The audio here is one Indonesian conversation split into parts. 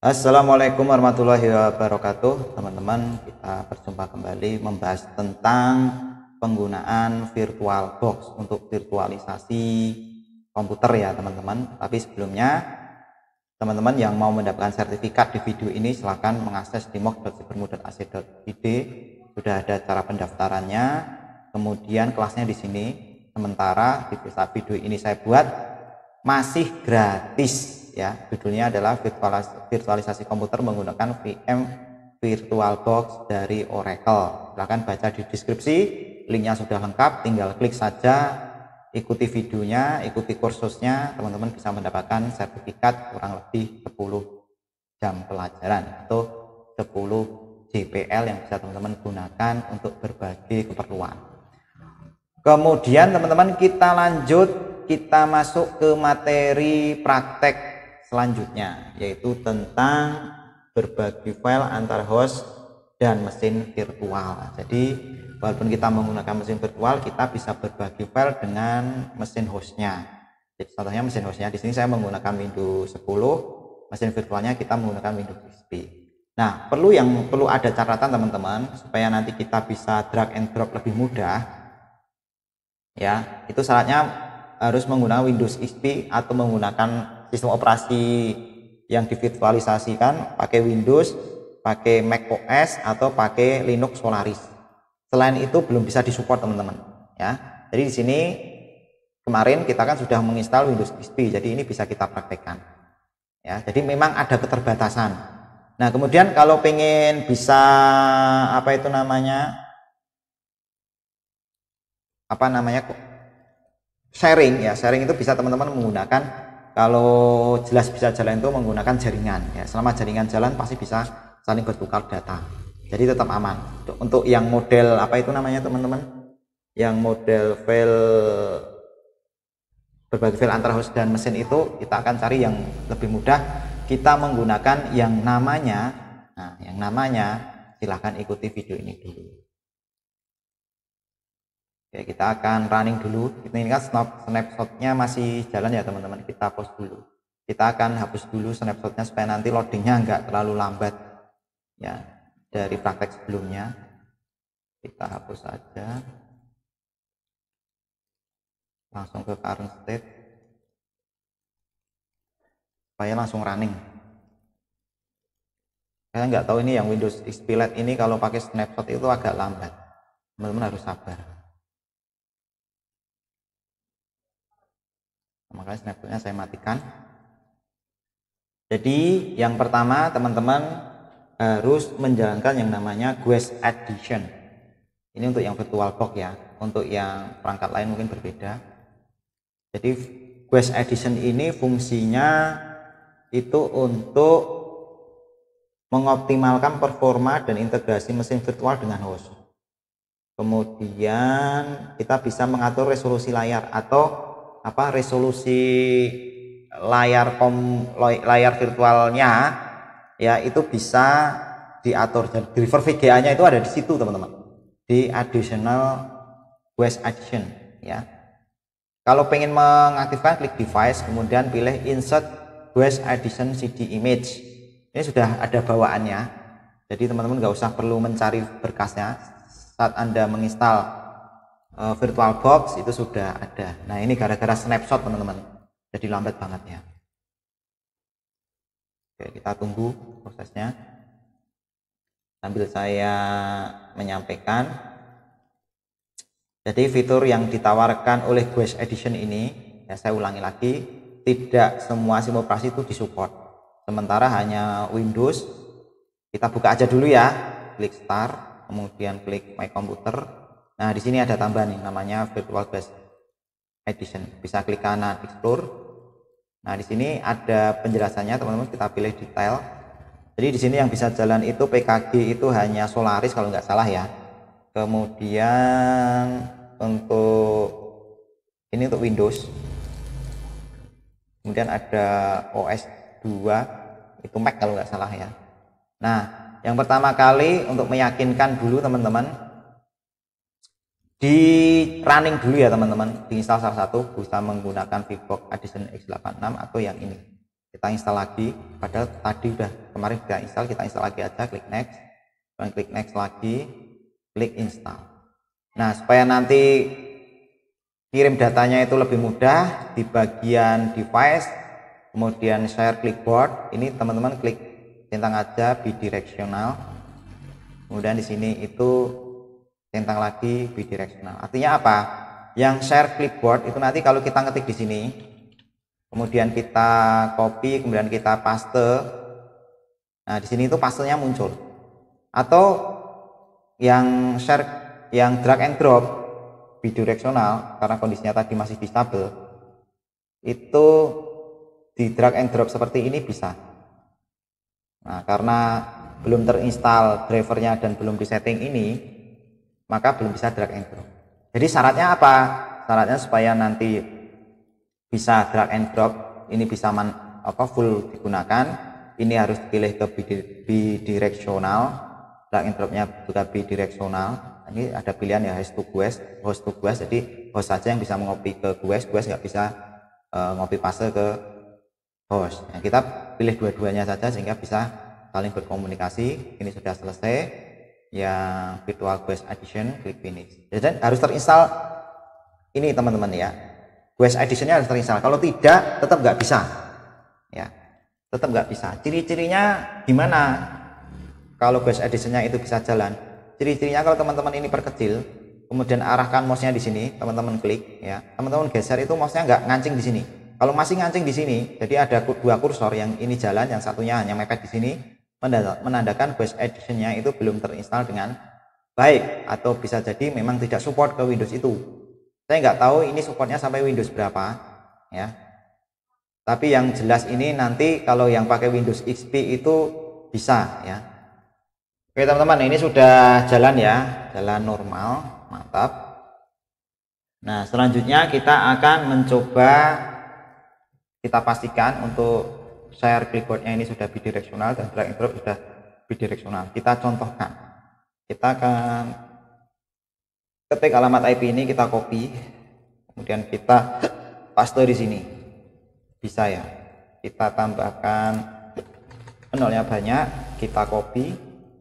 Assalamualaikum warahmatullahi wabarakatuh. Teman-teman, kita berjumpa kembali membahas tentang penggunaan VirtualBox untuk virtualisasi komputer ya teman-teman. Tapi sebelumnya, teman-teman yang mau mendapatkan sertifikat di video ini silahkan mengakses di mock.cybermu.ac.id. Sudah ada cara pendaftarannya, kemudian kelasnya di sini. Sementara di video ini saya buat masih gratis ya, judulnya adalah virtualisasi komputer menggunakan VM VirtualBox dari Oracle. Silahkan baca di deskripsi, linknya sudah lengkap, tinggal klik saja, ikuti videonya, ikuti kursusnya, teman-teman bisa mendapatkan sertifikat kurang lebih 10 jam pelajaran atau 10 JPL yang bisa teman-teman gunakan untuk berbagai keperluan. Kemudian teman-teman kita lanjut, kita masuk ke materi praktek selanjutnya, yaitu tentang berbagi file antar host dan mesin virtual. Jadi walaupun kita menggunakan mesin virtual, kita bisa berbagi file dengan mesin hostnya. Jadi contohnya mesin hostnya di sini saya menggunakan Windows 10, mesin virtualnya kita menggunakan Windows XP. Nah, perlu ada catatan teman-teman supaya nanti kita bisa drag and drop lebih mudah. Ya, itu syaratnya harus menggunakan Windows XP atau menggunakan sistem operasi yang divirtualisasikan pakai Windows, pakai Mac OS atau pakai Linux Solaris. Selain itu belum bisa disupport teman-teman ya. Jadi di sini kemarin kita kan sudah menginstal Windows XP, jadi ini bisa kita praktekkan ya. Jadi memang ada keterbatasan. Nah, kemudian kalau pengen bisa sharing ya, sharing itu bisa teman-teman menggunakan, kalau jelas bisa jalan itu menggunakan jaringan ya. Selama jaringan jalan pasti bisa saling bertukar data, jadi tetap aman. Untuk yang model teman-teman, yang model file berbagi file antara host dan mesin itu kita akan cari yang lebih mudah. Kita menggunakan yang namanya silahkan ikuti video ini dulu. Oke, kita akan running dulu. Ini kan snapshotnya masih jalan ya teman-teman, kita pause dulu. Kita akan hapus dulu snapshotnya supaya nanti loadingnya enggak terlalu lambat ya dari praktek sebelumnya. Kita hapus saja, langsung ke current state supaya langsung running. Saya nggak tahu ini yang Windows XP Lite ini kalau pakai snapshot itu agak lambat, teman-teman harus sabar. Makanya snapshotnya saya matikan. Jadi yang pertama teman-teman harus menjalankan yang namanya Guest Edition. Ini untuk yang VirtualBox ya, untuk yang perangkat lain mungkin berbeda. Jadi Guest Edition ini fungsinya itu untuk mengoptimalkan performa dan integrasi mesin virtual dengan host. Kemudian kita bisa mengatur resolusi layar atau resolusi layar virtualnya ya, itu bisa diatur. Dan driver VGA nya itu ada di situ teman-teman, di additional Guest Edition ya. Kalau pengen mengaktifkan, klik device, kemudian pilih insert Guest Edition CD image. Ini sudah ada bawaannya, jadi teman-teman nggak usah perlu mencari berkasnya. Saat Anda menginstal VirtualBox itu sudah ada. Nah, ini gara-gara snapshot teman-teman, jadi lambat banget ya. Oke, kita tunggu prosesnya sambil saya menyampaikan. Jadi fitur yang ditawarkan oleh Guest Edition ini ya, saya ulangi lagi, tidak semua sistem operasi itu disupport. Sementara hanya Windows. Kita buka aja dulu ya, klik start, kemudian klik my computer. Nah, di sini ada tambahan nih namanya Virtual Guest Edition. Bisa klik kanan explore. Nah, di sini ada penjelasannya teman-teman, kita pilih detail. Jadi di sini yang bisa jalan itu PKG itu hanya Solaris kalau nggak salah ya. Kemudian untuk ini untuk Windows. Kemudian ada OS 2 itu Mac kalau nggak salah ya. Nah, yang pertama kali untuk meyakinkan dulu teman-teman, di running dulu ya teman-teman, diinstal salah satu, bisa menggunakan VirtualBox Edition X86 atau yang ini. kita install lagi, padahal tadi udah kemarin kita install lagi aja, klik next, dan klik next lagi, klik install. Nah, supaya nanti kirim datanya itu lebih mudah, di bagian device kemudian share clipboard, ini teman-teman klik centang aja bidirectional, kemudian di sini itu centang lagi bidirectional. Artinya apa? Yang share clipboard itu nanti kalau kita ngetik di sini, kemudian kita copy, kemudian kita paste, nah di sini itu pastenya muncul. Atau yang share, yang drag and drop bidirectional, karena kondisinya tadi masih disable, itu di drag and drop seperti ini bisa. Nah, karena belum terinstall drivernya dan belum disetting ini, maka belum bisa drag and drop. Jadi syaratnya apa? Syaratnya supaya nanti bisa drag and drop, ini bisa full digunakan, ini harus dipilih ke bidirectional, drag and dropnya juga bidirectional. Ini ada pilihan ya, host to guest, jadi host saja yang bisa mengopi ke guest nggak bisa ngopi paste ke host. Nah, kita pilih dua-duanya saja sehingga bisa saling berkomunikasi. Ini sudah selesai yang virtual guest edition, klik finish. Jadi harus terinstall ini teman-teman ya, guest editionnya harus terinstall. Kalau tidak tetap nggak bisa ya, tetap nggak bisa. Ciri-cirinya gimana kalau guest editionnya itu bisa jalan? Ciri-cirinya kalau teman-teman ini perkecil, kemudian arahkan mouse-nya di sini, teman-teman klik ya, teman-teman geser itu mouse-nya nggak ngancing di sini. Kalau masih ngancing di sini, jadi ada dua kursor, yang ini jalan, yang satunya hanya mepet di sini, menandakan guest editionnya itu belum terinstall dengan baik, atau bisa jadi memang tidak support ke Windows itu. Saya nggak tahu ini supportnya sampai Windows berapa ya. Tapi yang jelas ini nanti kalau yang pakai Windows XP itu bisa ya. Oke teman-teman, ini sudah jalan ya, jalan normal, mantap. Nah selanjutnya kita akan mencoba, kita pastikan untuk share clipboardnya ini sudah bidirectional dan drag and drop sudah bidirectional. Kita contohkan, kita akan ketik alamat IP ini, kita copy, kemudian kita paste di sini, bisa ya. Kita tambahkan nolnya banyak, kita copy,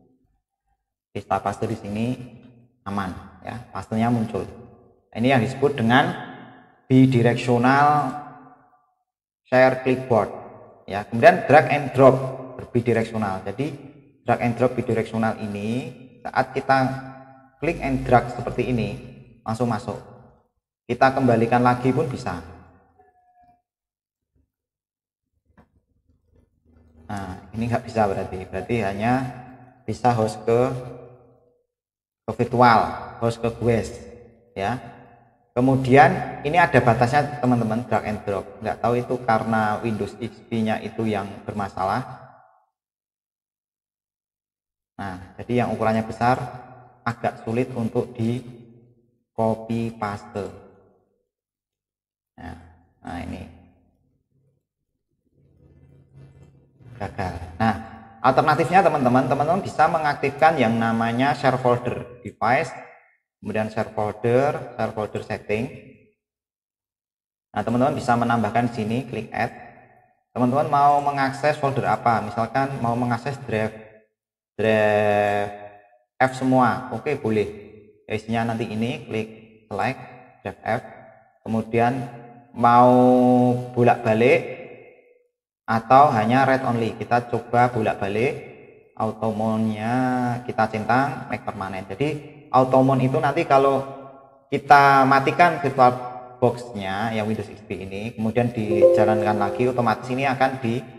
kita paste di sini, aman ya, pastenya muncul. Ini yang disebut dengan bidirectional share clipboard ya. Kemudian drag and drop bidirectional. Jadi drag and drop bidirectional ini saat kita klik and drag seperti ini langsung masuk. Kita kembalikan lagi pun bisa. Nah ini nggak bisa, berarti hanya bisa host ke virtual, host ke guest ya. Kemudian ini ada batasnya teman-teman, drag and drop. Nggak tahu itu karena Windows XP-nya itu yang bermasalah. Nah, jadi yang ukurannya besar agak sulit untuk di copy paste. Nah ini gagal. Nah, alternatifnya teman-teman bisa mengaktifkan yang namanya share folder device, kemudian share folder setting. Nah teman-teman bisa menambahkan di sini, klik add. Teman-teman mau mengakses folder apa? Misalkan mau mengakses drive F semua, oke boleh. Isinya nanti ini, klik select drive F. Kemudian mau bolak-balik atau hanya read only, kita coba bolak-balik. Automon-nya kita centang, make permanen. Jadi automon itu nanti kalau kita matikan virtual box-nya yang Windows XP ini, kemudian dijalankan lagi, otomatis ini akan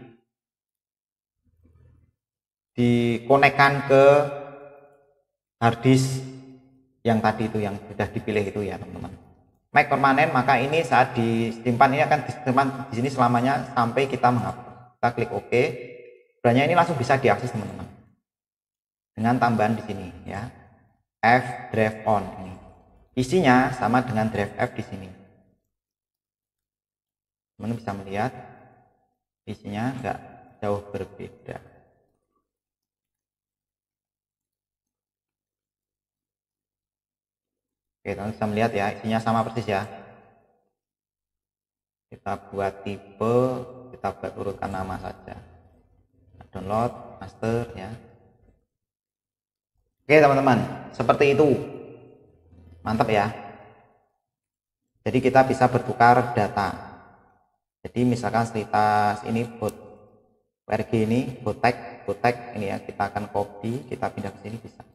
dikonekkan ke harddisk yang tadi itu, yang sudah dipilih itu ya teman-teman. Make permanen, maka ini saat disimpan ini akan disimpan di sini selamanya sampai kita menghapus. Kita klik OK. Sebenarnya ini langsung bisa diakses teman-teman dengan tambahan di sini ya, F drive on. Ini isinya sama dengan drive F di sini. Teman-teman bisa melihat isinya enggak jauh berbeda. Oke, teman-teman bisa melihat ya, isinya sama persis ya. Kita buat tipe kita urutkan nama saja. Download master ya. Oke teman-teman, seperti itu. Mantap ya. Jadi kita bisa bertukar data. Jadi misalkan selitas ini bot WRG ini botek ini ya, kita akan copy, kita pindah ke sini bisa.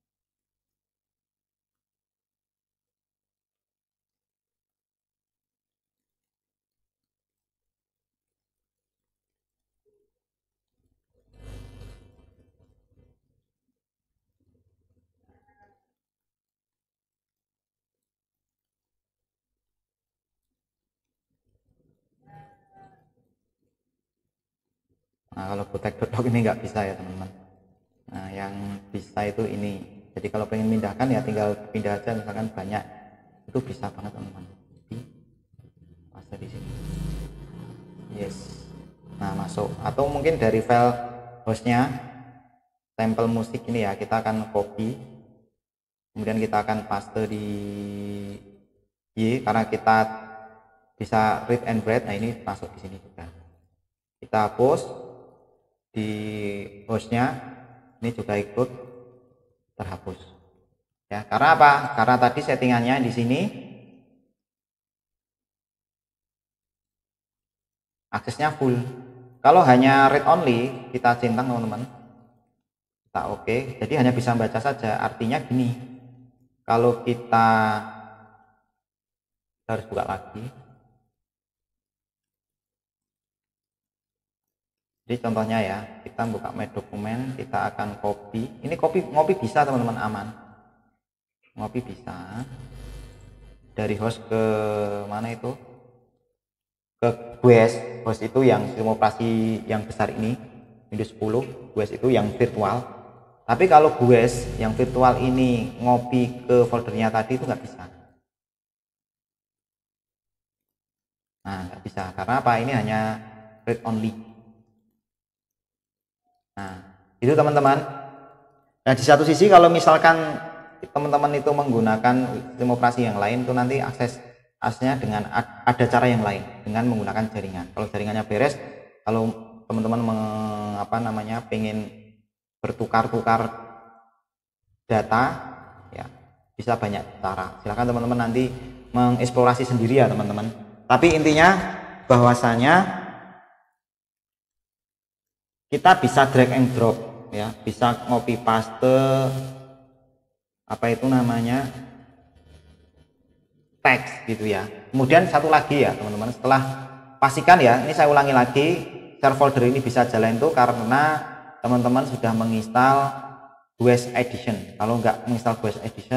Nah, kalau botek.doc ini nggak bisa ya teman-teman. Nah, yang bisa itu ini. Jadi kalau pengen pindahkan ya tinggal pindah aja, misalkan banyak itu bisa banget teman-teman. Paste di sini. Yes. Nah, masuk. Atau mungkin dari file hostnya, sampel musik ini ya, kita akan copy. Kemudian kita akan paste di Y karena kita bisa read and write. Nah, ini masuk di sini juga. Kita hapus di hostnya, ini juga ikut terhapus ya. Karena apa? Karena tadi settingannya di sini aksesnya full. Kalau hanya read only, kita centang teman-teman, kita oke. Jadi hanya bisa baca saja. Artinya gini, kalau kita harus buka lagi. Jadi contohnya ya, kita buka my dokumen, kita akan copy. Ini ngopi bisa teman-teman, aman. Ngopi bisa dari host ke mana itu? Ke GWS. Host itu yang sistem operasi yang besar ini, Windows 10. GWS itu yang virtual. Tapi kalau GWS yang virtual ini ngopi ke foldernya tadi itu nggak bisa. Nah, nggak bisa. Karena apa? Ini hanya read only. Nah, itu teman-teman. Nah, di satu sisi kalau misalkan teman-teman itu menggunakan sistem operasi yang lain, itu nanti aksesnya dengan ada cara yang lain dengan menggunakan jaringan. Kalau jaringannya beres, kalau teman-teman pengen bertukar-tukar data ya, bisa banyak cara. Silahkan teman-teman nanti mengeksplorasi sendiri ya teman-teman. Tapi intinya bahwasanya kita bisa drag and drop ya, bisa copy paste teks gitu ya. Kemudian satu lagi ya teman-teman, setelah pastikan ya, ini saya ulangi lagi, share folder ini bisa jalan itu karena teman-teman sudah menginstal GWS Edition. Kalau nggak menginstal GWS Edition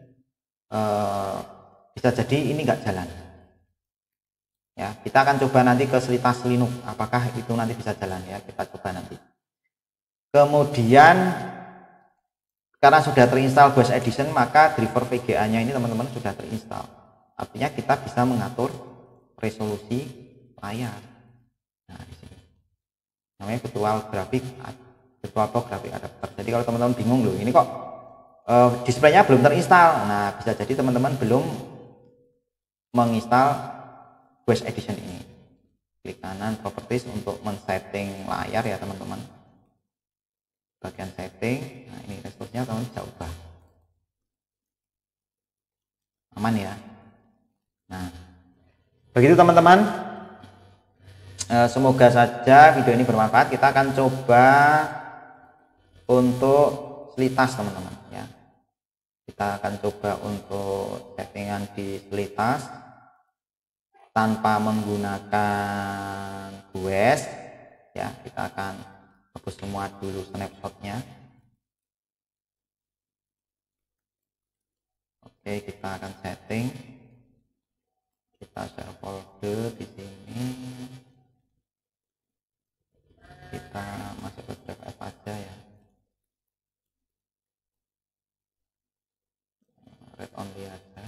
bisa jadi ini nggak jalan ya. Kita akan coba nanti ke selitas Linux, apakah itu nanti bisa jalan ya, kita coba nanti. Kemudian karena sudah terinstall GWS Edition, maka driver VGA nya ini teman-teman sudah terinstall, artinya kita bisa mengatur resolusi layar. Nah, di sini namanya virtual box graphic adapter. Jadi kalau teman-teman bingung loh, ini kok displaynya belum terinstall, nah bisa jadi teman-teman belum menginstal GWS Edition ini. Klik kanan properties untuk men-setting layar ya teman-teman. Bagian setting, nah ini resolusinya teman-teman bisa ubah. Aman ya. Nah, begitu teman-teman. Semoga saja video ini bermanfaat. Kita akan coba untuk selitas teman-teman ya. Kita akan coba untuk settingan di selitas tanpa menggunakan GWS ya. Kita akan hapus semua dulu snapshotnya. Oke, kita akan setting, kita share folder di sini, kita masuk ke drive F aja ya, read only aja.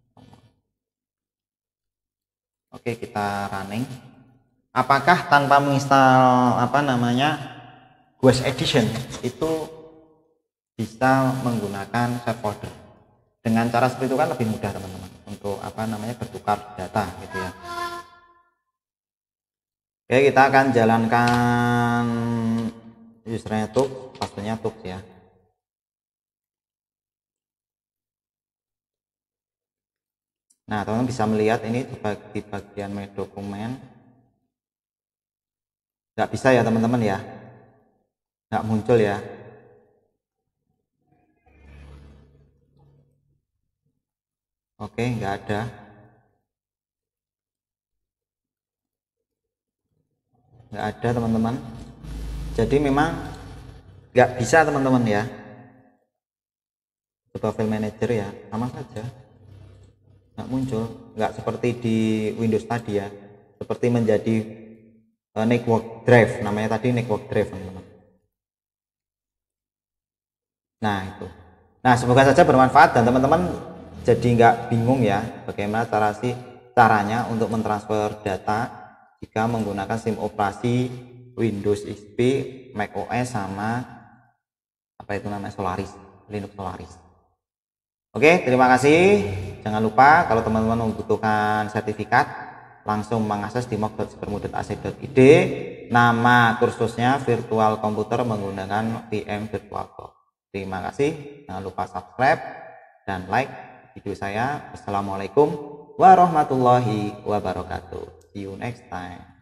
Oke, kita running. Apakah tanpa menginstal GWS Edition itu bisa menggunakan share folder? Dengan cara seperti itu kan lebih mudah teman-teman untuk bertukar data gitu ya. Oke, kita akan jalankan usernya Tux, passwordnya Tux ya. Nah, teman-teman bisa melihat ini di bagian My Dokumen. Nggak bisa ya teman-teman ya, nggak muncul ya. Oke, nggak ada. Nggak ada teman-teman. Jadi memang nggak bisa teman-teman ya. Coba file manager ya, sama saja. Nggak muncul, nggak seperti di Windows tadi ya. Seperti menjadi network drive, namanya tadi network drive teman-teman. Nah itu. Nah semoga saja bermanfaat dan teman-teman jadi nggak bingung ya bagaimana caranya untuk mentransfer data jika menggunakan SIM operasi Windows XP, Mac OS sama apa itu namanya Solaris, Linux Solaris. Oke, terima kasih. Jangan lupa kalau teman-teman membutuhkan sertifikat langsung mengakses di mock.supermudet.ac.id. Nama kursusnya virtual komputer menggunakan VM VirtualBox. Terima kasih. Jangan lupa subscribe dan like video saya. Assalamualaikum warahmatullahi wabarakatuh. See you next time.